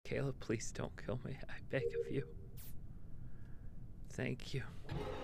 Caleb, please don't kill me. I beg of you. Thank you.